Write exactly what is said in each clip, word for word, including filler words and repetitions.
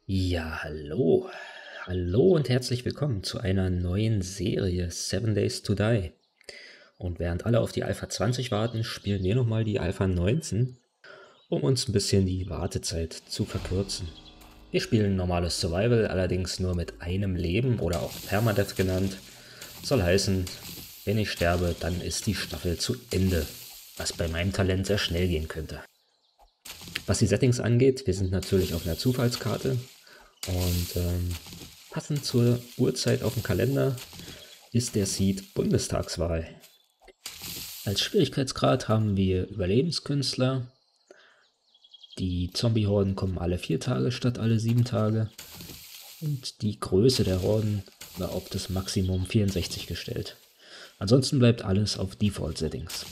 Ja, hallo. Hallo und herzlich willkommen zu einer neuen Serie Seven Days to Die. Und während alle auf die Alpha zwanzig warten, spielen wir nochmal die Alpha neunzehn, um uns ein bisschen die Wartezeit zu verkürzen. Wir spielen normales Survival, allerdings nur mit einem Leben oder auch Permadeath genannt. Soll heißen, wenn ich sterbe, dann ist die Staffel zu Ende, was bei meinem Talent sehr schnell gehen könnte. Was die Settings angeht, wir sind natürlich auf einer Zufallskarte und ähm, passend zur Uhrzeit auf dem Kalender ist der Seed Bundestagswahl. Als Schwierigkeitsgrad haben wir Überlebenskünstler. Die Zombie-Horden kommen alle vier Tage statt alle sieben Tage. Und die Größe der Horden war auf das Maximum vierundsechzig gestellt. Ansonsten bleibt alles auf Default-Settings.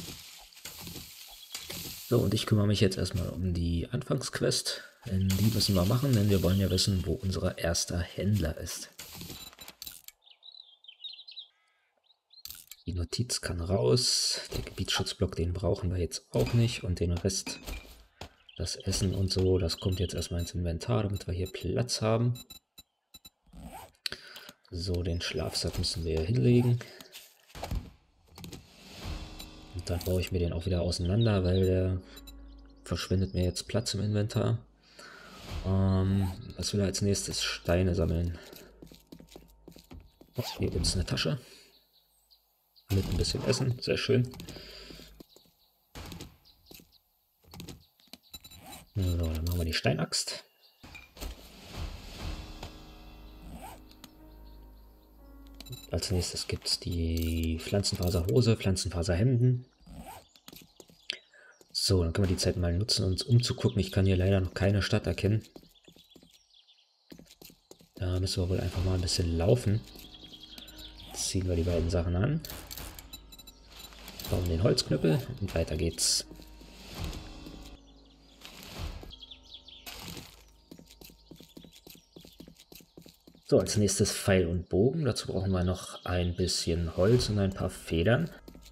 So, und ich kümmere mich jetzt erstmal um die Anfangsquest. Denn die müssen wir machen, denn wir wollen ja wissen, wo unser erster Händler ist. Die Notiz kann raus. Der Gebietsschutzblock, den brauchen wir jetzt auch nicht. Und den Rest, das Essen und so, das kommt jetzt erstmal ins Inventar, damit wir hier Platz haben. So, den Schlafsack müssen wir hinlegen. Und dann baue ich mir den auch wieder auseinander, weil der verschwindet mir jetzt Platz im Inventar. Ähm, was will er als nächstes? Steine sammeln. Oh, hier gibt es eine Tasche. Mit ein bisschen Essen, sehr schön. So, dann machen wir die Steinaxt. Als nächstes gibt es die Pflanzenfaserhose, Pflanzenfaserhemden. So, dann können wir die Zeit mal nutzen, uns umzugucken. Ich kann hier leider noch keine Stadt erkennen. Da müssen wir wohl einfach mal ein bisschen laufen. Jetzt ziehen wir die beiden Sachen an. Bauen den Holzknüppel und weiter geht's. So, als nächstes Pfeil und Bogen. Dazu brauchen wir noch ein bisschen Holz und ein paar Federn.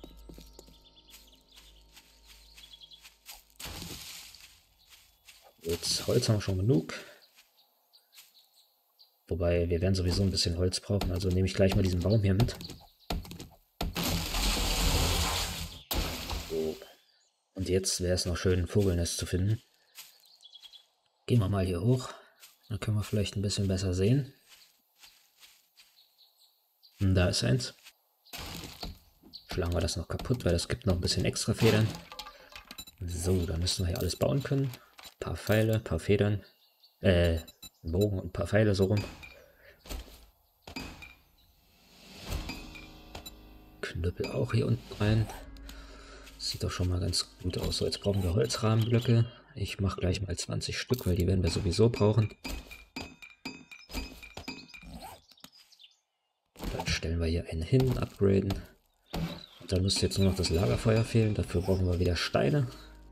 Jetzt Holz haben wir schon genug. Wobei, wir werden sowieso ein bisschen Holz brauchen, also nehme ich gleich mal diesen Baum hier mit. So. Und jetzt wäre es noch schön, ein Vogelnest zu finden. Gehen wir mal hier hoch. Dann können wir vielleicht ein bisschen besser sehen. Und da ist eins. Schlagen wir das noch kaputt, weil das gibt noch ein bisschen extra Federn. So, dann müssen wir hier alles bauen können. Ein paar Pfeile, ein paar Federn. Äh, ein Bogen und ein paar Pfeile so rum. Knüppel auch hier unten rein. Sieht doch schon mal ganz gut aus. So, jetzt brauchen wir Holzrahmenblöcke. Ich mache gleich mal zwanzig Stück, weil die werden wir sowieso brauchen. Dann stellen wir hier einen hin, upgraden. Und dann müsste jetzt nur noch das Lagerfeuer fehlen. Dafür brauchen wir wieder Steine.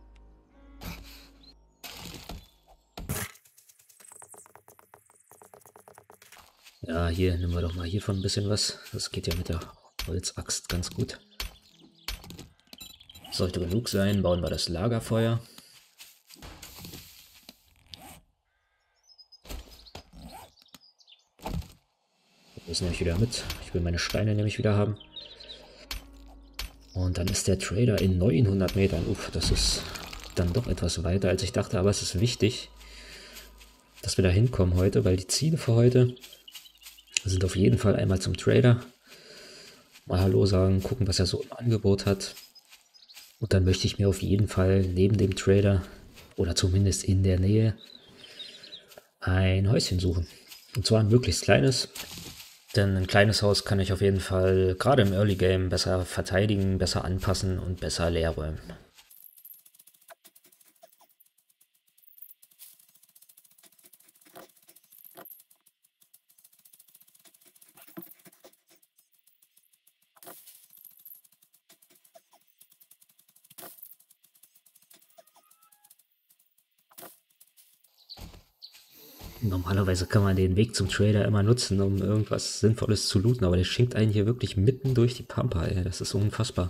Ja, hier nehmen wir doch mal hiervon ein bisschen was. Das geht ja mit der Holzaxt ganz gut. Sollte genug sein, bauen wir das Lagerfeuer. Das nehme ich wieder mit. Ich will meine Steine nämlich wieder haben. Und dann ist der Trader in neunhundert Metern. Uff, das ist dann doch etwas weiter, als ich dachte. Aber es ist wichtig, dass wir da hinkommen heute, weil die Ziele für heute sind auf jeden Fall einmal zum Trader. Mal Hallo sagen, gucken, was er so im Angebot hat. Und dann möchte ich mir auf jeden Fall neben dem Trader oder zumindest in der Nähe ein Häuschen suchen. Und zwar ein möglichst kleines. Denn ein kleines Haus kann ich auf jeden Fall gerade im Early Game besser verteidigen, besser anpassen und besser leer räumen. Normalerweise kann man den Weg zum Trader immer nutzen, um irgendwas Sinnvolles zu looten, aber der schickt einen hier wirklich mitten durch die Pampa, ey. Das ist unfassbar.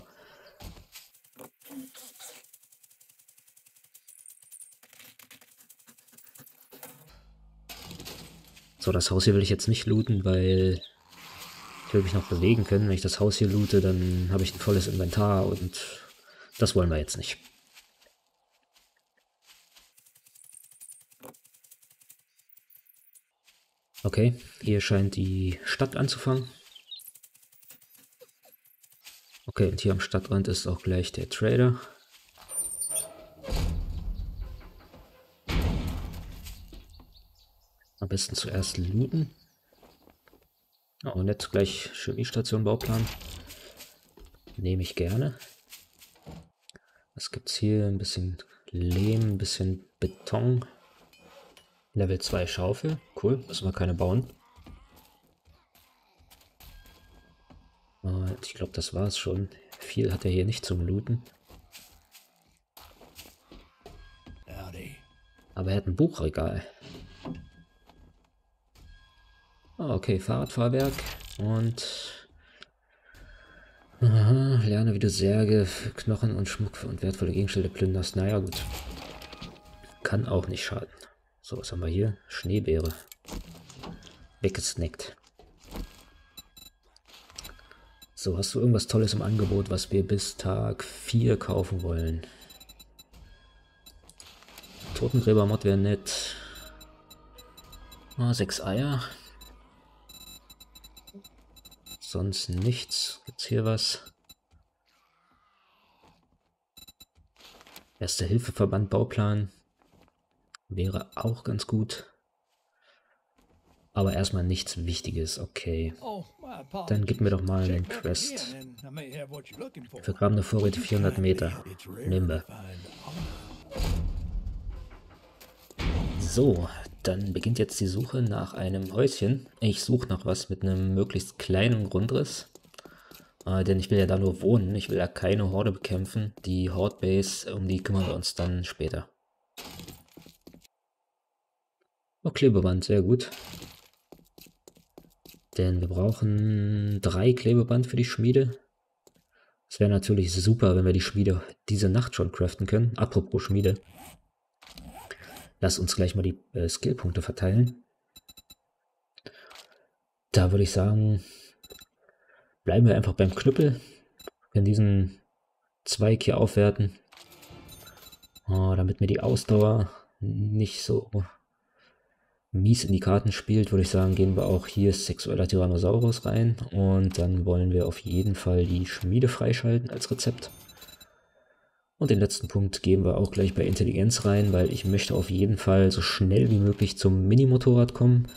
So, das Haus hier will ich jetzt nicht looten, weil ich will mich noch bewegen können. Wenn ich das Haus hier loote, dann habe ich ein volles Inventar und das wollen wir jetzt nicht. Okay, hier scheint die Stadt anzufangen. Okay, und hier am Stadtrand ist auch gleich der Trader. Am besten zuerst looten. Oh, und jetzt gleich Chemiestation Bauplan. Nehme ich gerne. Was gibt es hier? Ein bisschen Lehm, ein bisschen Beton. Level zwei Schaufel. Cool, müssen wir keine bauen. Und ich glaube, das war es schon. Viel hat er hier nicht zum Looten. Aber er hat ein Buchregal. Oh, okay, Fahrradfahrwerk. Und aha, lerne, wie du Särge, Knochen und Schmuck und wertvolle Gegenstände plünderst. Naja, gut. Kann auch nicht schaden. So, was haben wir hier? Schneebeere. Weggesnackt. So, hast du irgendwas Tolles im Angebot, was wir bis Tag vier kaufen wollen? Totengräber-Mod wäre nett. Ah, sechs Eier. Sonst nichts. Gibt's hier was? Erste-Hilfe-Verband Bauplan wäre auch ganz gut. Aber erstmal nichts Wichtiges. Okay. Dann gib mir doch mal einen Quest. Vergrabene Vorräte vierhundert Meter. Nehmen wir. So, dann beginnt jetzt die Suche nach einem Häuschen. Ich suche nach was mit einem möglichst kleinen Grundriss. Äh, denn ich will ja da nur wohnen. Ich will ja keine Horde bekämpfen. Die Horde Base, um die kümmern wir uns dann später. Oh, Klebeband, sehr gut. Denn wir brauchen drei Klebeband für die Schmiede. Es wäre natürlich super, wenn wir die Schmiede diese Nacht schon craften können. Apropos Schmiede. Lass uns gleich mal die äh, Skillpunkte verteilen. Da würde ich sagen, bleiben wir einfach beim Knüppel. Wir können diesen Zweig hier aufwerten. Oh, damit mir die Ausdauer nicht so mies in die Karten spielt, würde ich sagen, gehen wir auch hier sexueller Tyrannosaurus rein. Und dann wollen wir auf jeden Fall die Schmiede freischalten als Rezept. Und den letzten Punkt geben wir auch gleich bei Intelligenz rein, weil ich möchte auf jeden Fall so schnell wie möglich zum Mini-Motorrad kommen.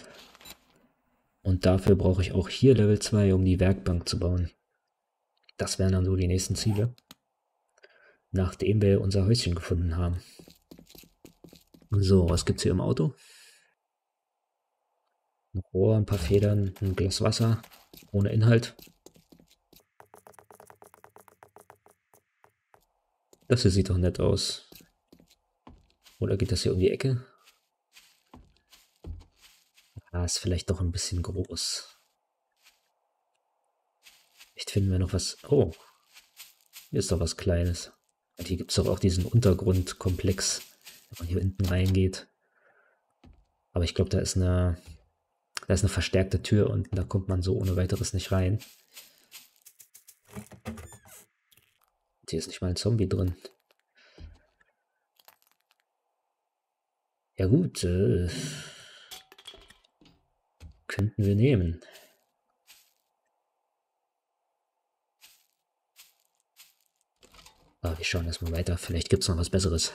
Und dafür brauche ich auch hier Level zwei, um die Werkbank zu bauen. Das wären dann so die nächsten Ziele, nachdem wir unser Häuschen gefunden haben. So, was gibt's hier im Auto? Ein Rohr, ein paar Federn, ein Glas Wasser, ohne Inhalt. Das hier sieht doch nett aus. Oder geht das hier um die Ecke? Ah, ist vielleicht doch ein bisschen groß. Vielleicht finden wir noch was. Oh, hier ist doch was Kleines. Und hier gibt es doch auch diesen Untergrundkomplex, wenn man hier hinten reingeht. Aber ich glaube, da ist eine, da ist eine verstärkte Tür und da kommt man so ohne weiteres nicht rein. Und hier ist nicht mal ein Zombie drin. Ja gut, äh, könnten wir nehmen. Aber wir schauen erstmal weiter. Vielleicht gibt es noch was Besseres.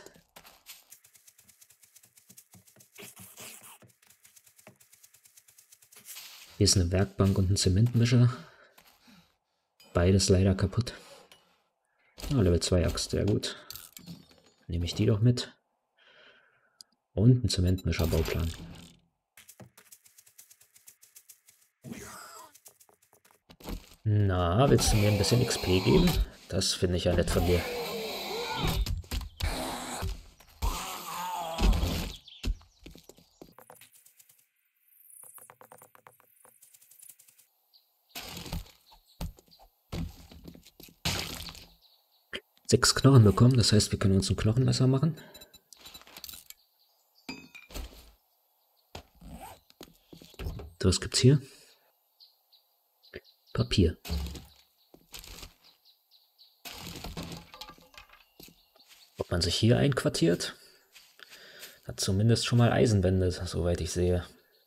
Hier ist eine Werkbank und ein Zementmischer. Beides leider kaputt. Oh, Level zwei Axt, sehr gut. Nehme ich die doch mit. Und ein Zementmischer-Bauplan. Na, willst du mir ein bisschen X P geben? Das finde ich ja nett von dir. Sechs Knochen bekommen, das heißt, wir können uns ein Knochenmesser machen. So, was gibt's hier? Papier. Ob man sich hier einquartiert? Hat zumindest schon mal Eisenwände, soweit ich sehe.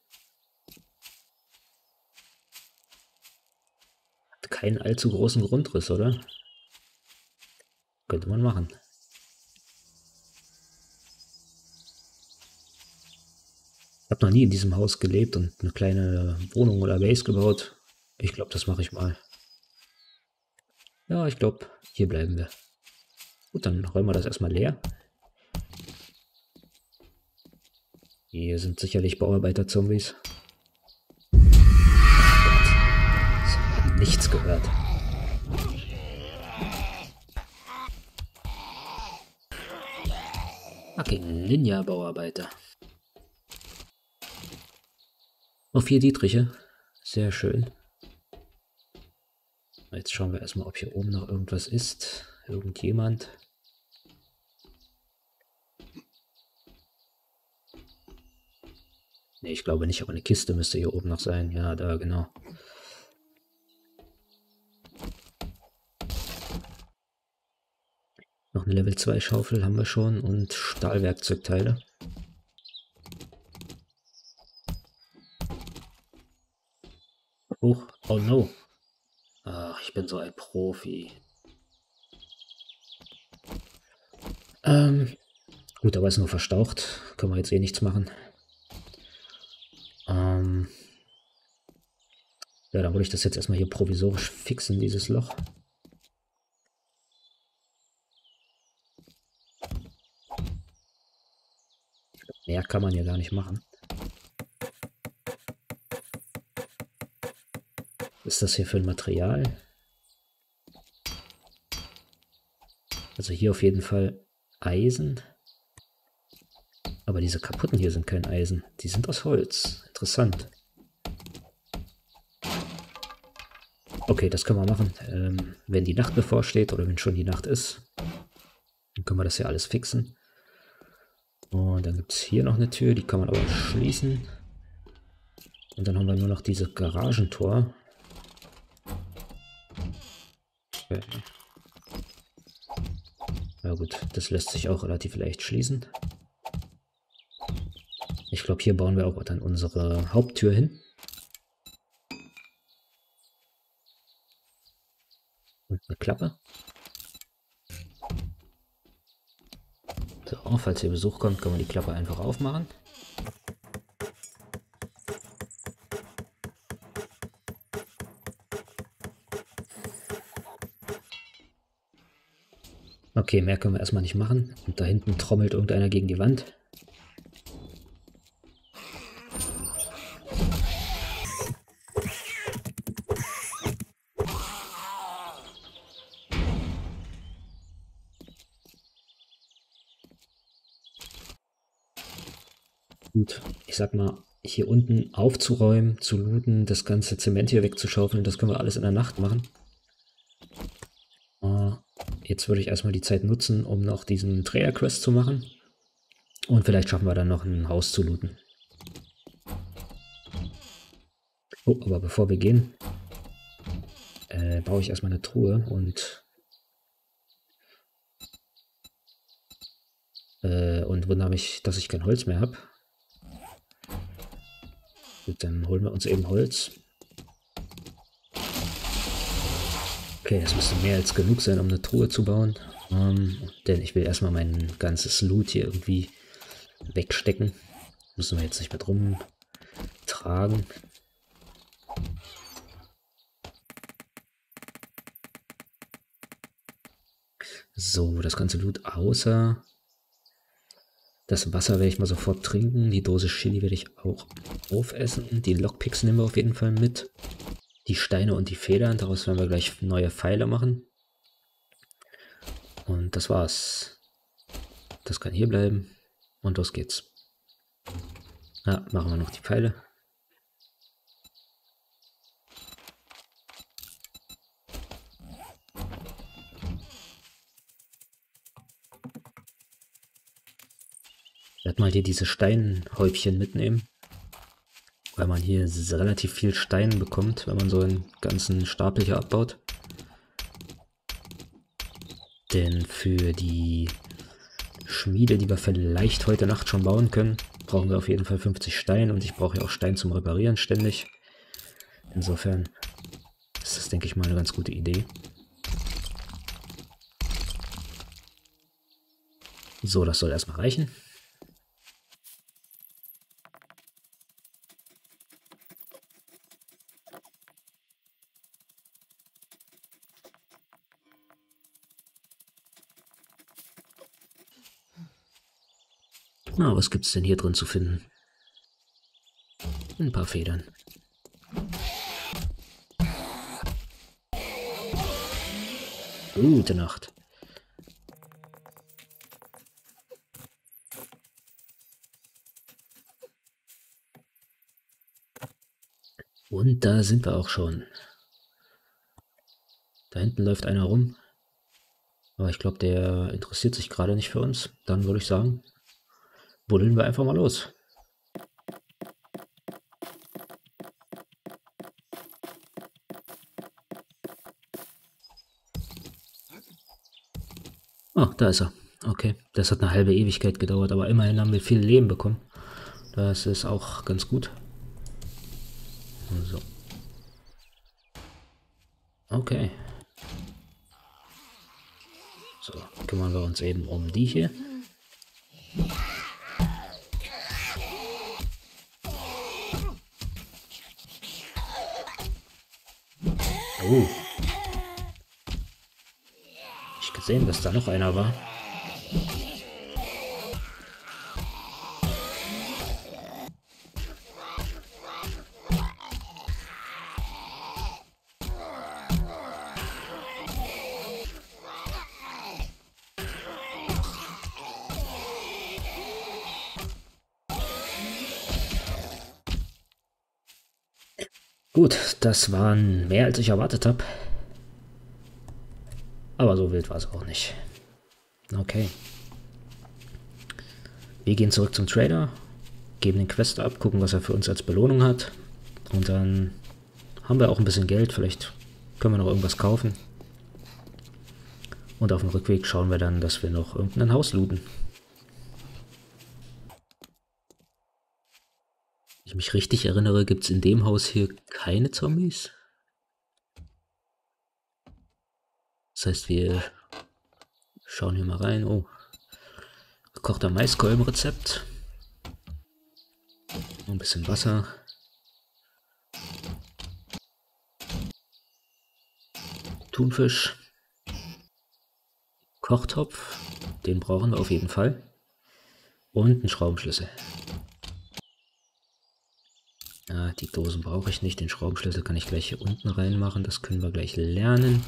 Hat keinen allzu großen Grundriss, oder? Könnte man machen. Ich habe noch nie in diesem Haus gelebt und eine kleine Wohnung oder Base gebaut. Ich glaube, das mache ich mal. Ja, ich glaube, hier bleiben wir. Gut, dann räumen wir das erstmal leer. Hier sind sicherlich Bauarbeiter-Zombies. Oh Gott, ich habe nichts gehört. Okay, Ninja-Bauarbeiter. Oh, vier Dietriche. Sehr schön. Jetzt schauen wir erstmal, ob hier oben noch irgendwas ist. Irgendjemand. Ne, ich glaube nicht, aber eine Kiste müsste hier oben noch sein. Ja, da, genau. Noch eine Level zwei Schaufel haben wir schon und Stahlwerkzeugteile. Huch, oh no. Ach, ich bin so ein Profi. Ähm, gut, aber ist nur verstaucht. Können wir jetzt eh nichts machen. Ähm, ja, dann würde ich das jetzt erstmal hier provisorisch fixen, dieses Loch. Mehr kann man ja gar nicht machen. Was ist das hier für ein Material? Also hier auf jeden Fall Eisen. Aber diese kaputten hier sind kein Eisen. Die sind aus Holz. Interessant. Okay, das können wir machen. Ähm, wenn die Nacht bevorsteht oder wenn schon die Nacht ist, dann können wir das hier alles fixen. Und dann gibt es hier noch eine Tür, die kann man aber schließen. Und dann haben wir nur noch diese Garagentor. Okay. Ja gut, das lässt sich auch relativ leicht schließen. Ich glaube, hier bauen wir auch dann unsere Haupttür hin. Und eine Klappe. So, falls hier Besuch kommt, können wir die Klappe einfach aufmachen. Okay, mehr können wir erstmal nicht machen. Und da hinten trommelt irgendeiner gegen die Wand. Gut, ich sag mal, hier unten aufzuräumen, zu looten, das ganze Zement hier wegzuschaufeln, das können wir alles in der Nacht machen. Uh, jetzt würde ich erstmal die Zeit nutzen, um noch diesen Trader-Quest zu machen. Und vielleicht schaffen wir dann noch ein Haus zu looten. Oh, aber bevor wir gehen, äh, baue ich erstmal eine Truhe und äh, und wundere mich, dass ich kein Holz mehr habe. Gut, dann holen wir uns eben Holz. Okay, das müsste mehr als genug sein, um eine Truhe zu bauen. Ähm, denn ich will erstmal mein ganzes Loot hier irgendwie wegstecken. Müssen wir jetzt nicht mit rumtragen. So, das ganze Loot außer das Wasser werde ich mal sofort trinken. Die Dose Chili werde ich auch aufessen. Die Lockpicks nehmen wir auf jeden Fall mit. Die Steine und die Federn, daraus werden wir gleich neue Pfeile machen. Und das war's. Das kann hier bleiben. Und los geht's. Ja, machen wir noch die Pfeile. Ich werde mal hier diese Steinhäubchen mitnehmen. weil man hier relativ viel Stein bekommt, wenn man so einen ganzen Stapel hier abbaut. Denn für die Schmiede, die wir vielleicht heute Nacht schon bauen können, brauchen wir auf jeden Fall fünfzig Stein und ich brauche ja auch Stein zum Reparieren ständig. Insofern ist das, denke ich mal, eine ganz gute Idee. So, das soll erstmal reichen. Na, was gibt's denn hier drin zu finden? Ein paar Federn. Gute Nacht. Und da sind wir auch schon. Da hinten läuft einer rum. Aber ich glaube, der interessiert sich gerade nicht für uns. Dann würde ich sagen, buddeln wir einfach mal los. Oh, da ist er. Okay, das hat eine halbe Ewigkeit gedauert, aber immerhin haben wir viel Lehm bekommen. Das ist auch ganz gut. So. Okay. So, kümmern wir uns eben um die hier. Oh. Ich gesehen, dass da noch einer war. Gut, das waren mehr als ich erwartet habe. Aber so wild war es auch nicht. Okay. Wir gehen zurück zum Trader, geben den Quest ab, gucken, was er für uns als Belohnung hat. Und dann haben wir auch ein bisschen Geld. Vielleicht können wir noch irgendwas kaufen. Und auf dem Rückweg schauen wir dann, dass wir noch irgendein Haus looten. Wenn ich mich richtig erinnere, gibt es in dem Haus hier keine Zombies. Das heißt, wir schauen hier mal rein. Oh, gekochter Maiskolbenrezept. Ein bisschen Wasser. Thunfisch. Kochtopf. Den brauchen wir auf jeden Fall. Und einen Schraubenschlüssel. Ah, die Dosen brauche ich nicht. Den Schraubenschlüssel kann ich gleich hier unten reinmachen. Das können wir gleich lernen.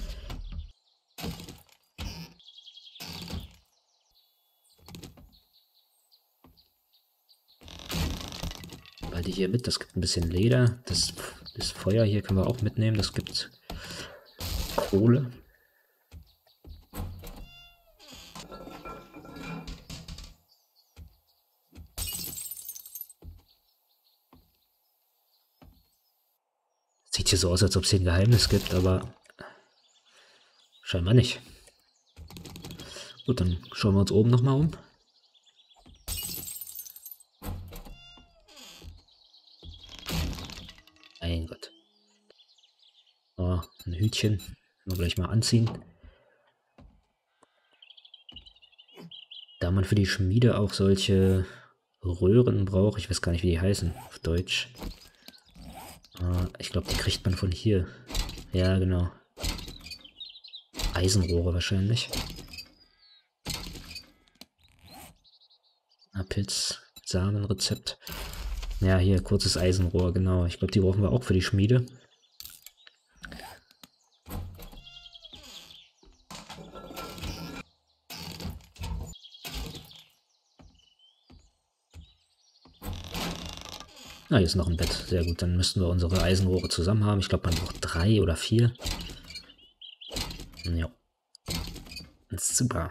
Die hier mit, das gibt ein bisschen Leder. Das, das Feuer hier können wir auch mitnehmen. Das gibt Kohle. Sieht hier so aus, als ob es hier ein Geheimnis gibt, aber scheinbar nicht. Gut, dann schauen wir uns oben nochmal um. Mein Gott. Oh, ein Hütchen. Mal gleich mal anziehen. Da man für die Schmiede auch solche Röhren braucht, ich weiß gar nicht, wie die heißen auf Deutsch. Uh, ich glaube, die kriegt man von hier. Ja, genau. Eisenrohre wahrscheinlich. Ah, Pilz-Samenrezept. Ja, hier, kurzes Eisenrohr, genau. Ich glaube, die brauchen wir auch für die Schmiede. Ah, hier ist noch ein Bett. Sehr gut, dann müssten wir unsere Eisenrohre zusammen haben. Ich glaube, man braucht drei oder vier. Ja. Das ist super.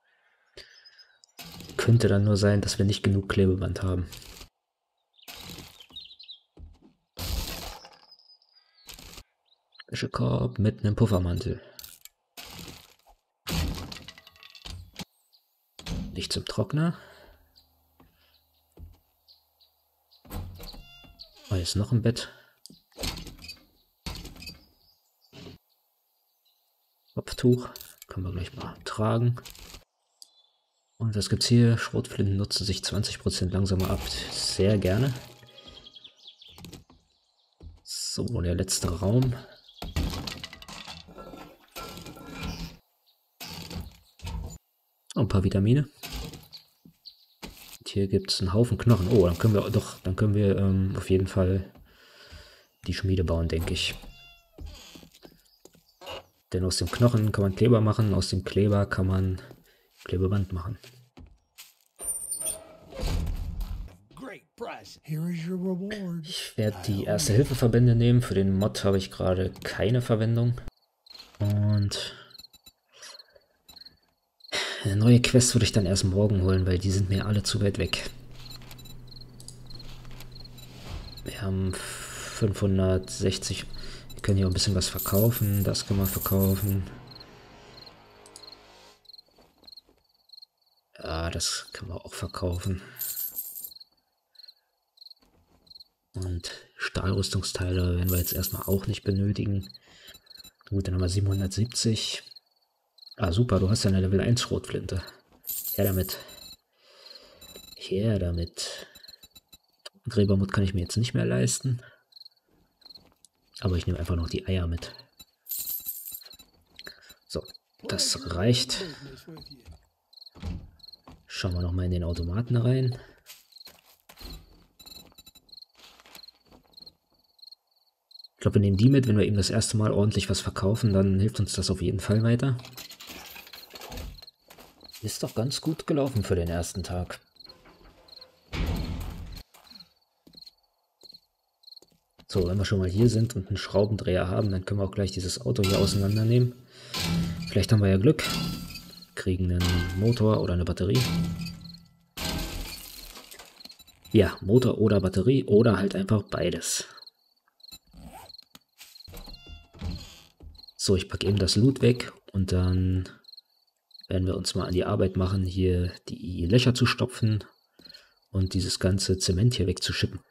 Könnte dann nur sein, dass wir nicht genug Klebeband haben. Wäschekorb mit einem Puffermantel. Nicht zum Trockner. Da ist noch ein Bett. Kopftuch. Können wir gleich mal tragen. Und was gibt's hier? Schrotflinten nutzen sich zwanzig Prozent langsamer ab. Sehr gerne. So, der letzte Raum. Ein paar Vitamine. Und hier gibt es einen Haufen Knochen. Oh, dann können wir doch, dann können wir ähm, auf jeden Fall die Schmiede bauen, denke ich. Denn aus dem Knochen kann man Kleber machen, aus dem Kleber kann man Klebeband machen. Ich werde die Erste-Hilfe-Verbände nehmen. Für den Mod habe ich gerade keine Verwendung. Und eine neue Quest würde ich dann erst morgen holen, weil die sind mir alle zu weit weg. Wir haben fünfhundertsechzig. Wir können hier auch ein bisschen was verkaufen. Das kann man verkaufen. Ja, das kann man auch verkaufen. Und Stahlrüstungsteile werden wir jetzt erstmal auch nicht benötigen. Gut, dann haben wir siebenhundertsiebzig. Ah, super, du hast ja eine Level eins Schrotflinte. Her damit. Her damit. Gräbermut kann ich mir jetzt nicht mehr leisten. Aber ich nehme einfach noch die Eier mit. So, das reicht. Schauen wir nochmal in den Automaten rein. Ich glaube, wir nehmen die mit, wenn wir eben das erste Mal ordentlich was verkaufen, dann hilft uns das auf jeden Fall weiter. Ist doch ganz gut gelaufen für den ersten Tag. So, wenn wir schon mal hier sind und einen Schraubendreher haben, dann können wir auch gleich dieses Auto hier auseinandernehmen. Vielleicht haben wir ja Glück. Kriegen einen Motor oder eine Batterie. Ja, Motor oder Batterie oder halt einfach beides. So, ich packe eben das Loot weg und dann werden wir uns mal an die Arbeit machen, hier die Löcher zu stopfen und dieses ganze Zement hier wegzuschippen.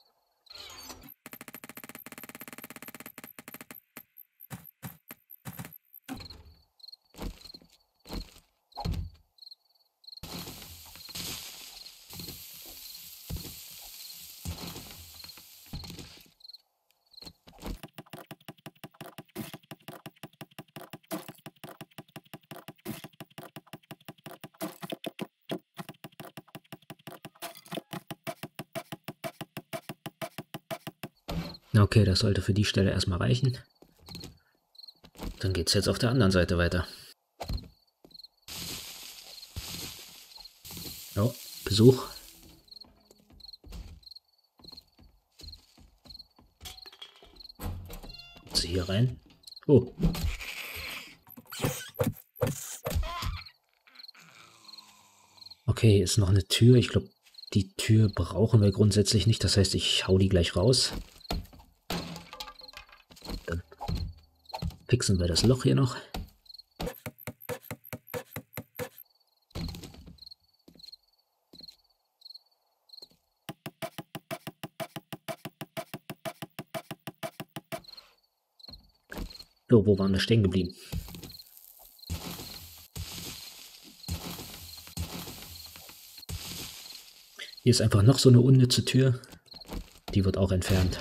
Okay, das sollte für die Stelle erstmal reichen. Dann geht es jetzt auf der anderen Seite weiter. Oh, Besuch. Kommt sie hier rein? Oh. Okay, hier ist noch eine Tür. Ich glaube, die Tür brauchen wir grundsätzlich nicht. Das heißt, ich hau die gleich raus. Dann fixen wir das Loch hier noch. So, wo waren wir stehen geblieben? Hier ist einfach noch so eine unnütze Tür. Die wird auch entfernt.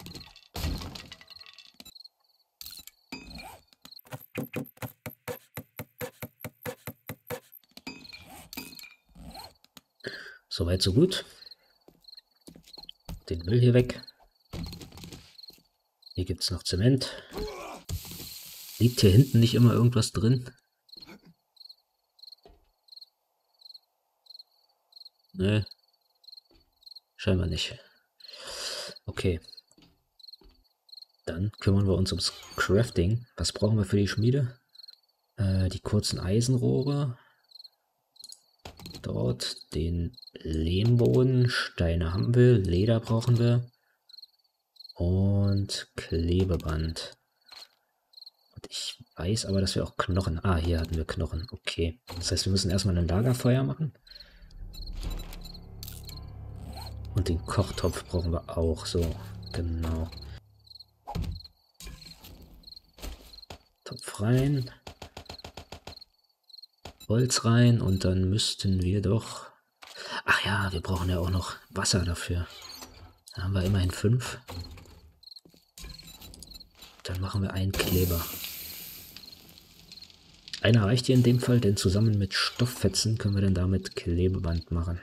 Soweit, so gut. Den Müll hier weg. Hier gibt es noch Zement. Liegt hier hinten nicht immer irgendwas drin? Ne, scheinbar nicht. Okay. Dann kümmern wir uns ums Crafting. Was brauchen wir für die Schmiede? Äh, die kurzen Eisenrohre. Dort den Lehmboden. Steine haben wir. Leder brauchen wir. Und Klebeband. Ich weiß aber, dass wir auch Knochen... Ah, hier hatten wir Knochen. Okay. Das heißt, wir müssen erstmal ein Lagerfeuer machen. Und den Kochtopf brauchen wir auch. So, genau. Topf rein. Holz rein. Und dann müssten wir doch... Ach ja, wir brauchen ja auch noch Wasser dafür. Da haben wir immerhin fünf. Dann machen wir einen Kleber. Einer reicht hier in dem Fall, denn zusammen mit Stofffetzen können wir dann damit Klebeband machen.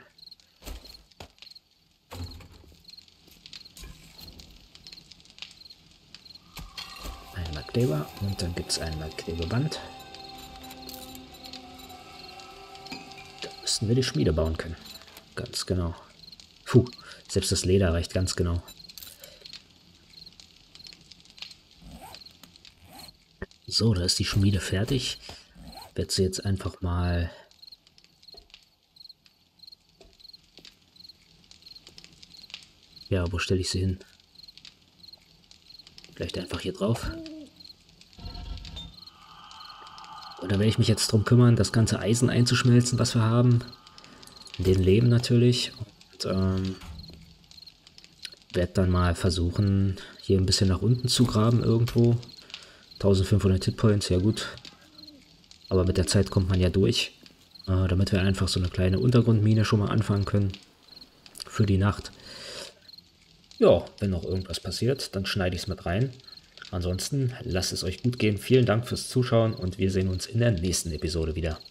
Einmal Kleber und dann gibt es einmal Klebeband. Dann müssten wir die Schmiede bauen können. Ganz genau. Puh, selbst das Leder reicht ganz genau. So, da ist die Schmiede fertig. Ich werde sie jetzt einfach mal... Ja, wo stelle ich sie hin? Vielleicht einfach hier drauf. Und da werde ich mich jetzt drum kümmern, das ganze Eisen einzuschmelzen, was wir haben. Den Lehm natürlich. Und ähm, werde dann mal versuchen, hier ein bisschen nach unten zu graben irgendwo. eintausendfünfhundert Hitpoints, ja gut. Aber mit der Zeit kommt man ja durch. Äh, damit wir einfach so eine kleine Untergrundmine schon mal anfangen können. Für die Nacht. Ja, wenn noch irgendwas passiert, dann schneide ich es mit rein. Ansonsten lasst es euch gut gehen. Vielen Dank fürs Zuschauen und wir sehen uns in der nächsten Episode wieder.